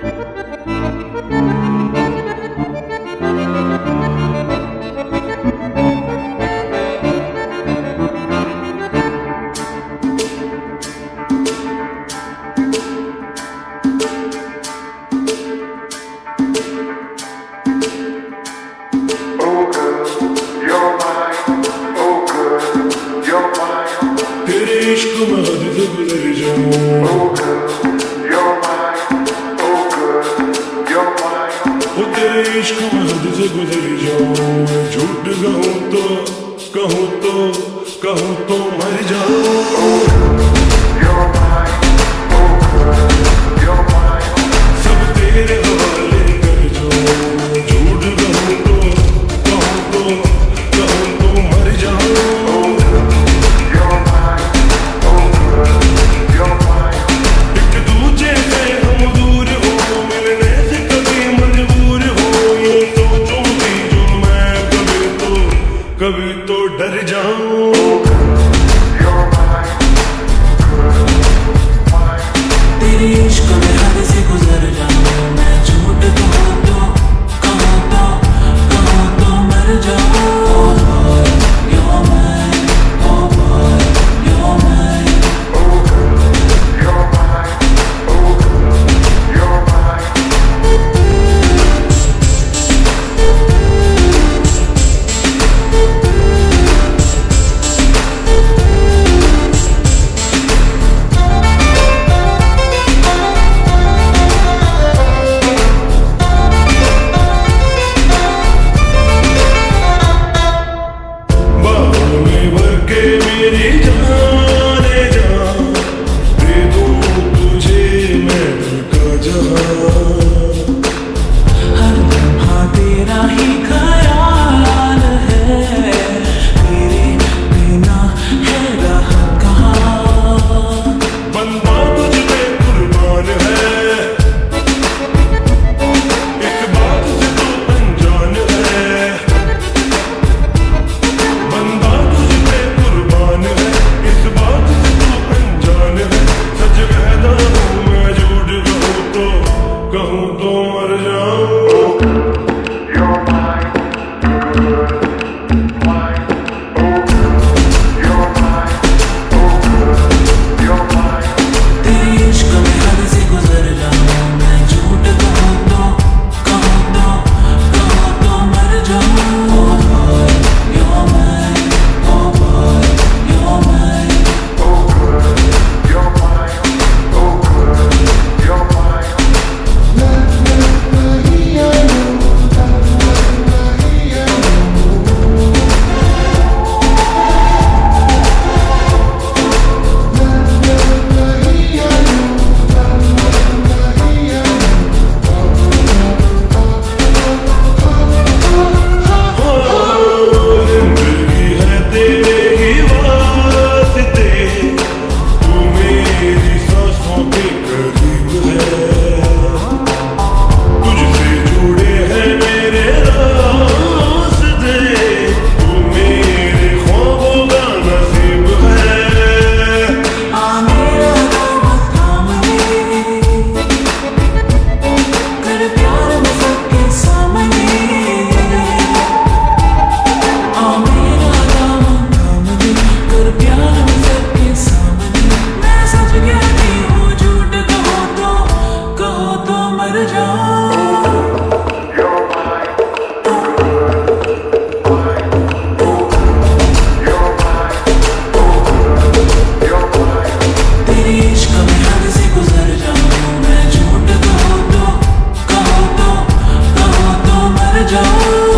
इश्क में हद से गुजर जाऊं, वो तेरे इश्क में हद से गुजर जाऊं। झूठ कहूँ तो मर जाऊं। सब तेरे हवाले कर जाऊं। झूठ कहूँ तो मर जाऊं। कभी तो डर जाऊं। तेरे इश्क में हद से गुजर जाऊं। मैं झूठ कहूँ तो मर जाऊं। Oh boy, you're mine. Oh boy, you're mine. Oh girl, you're mine. Oh girl, you're mine. जाऊं।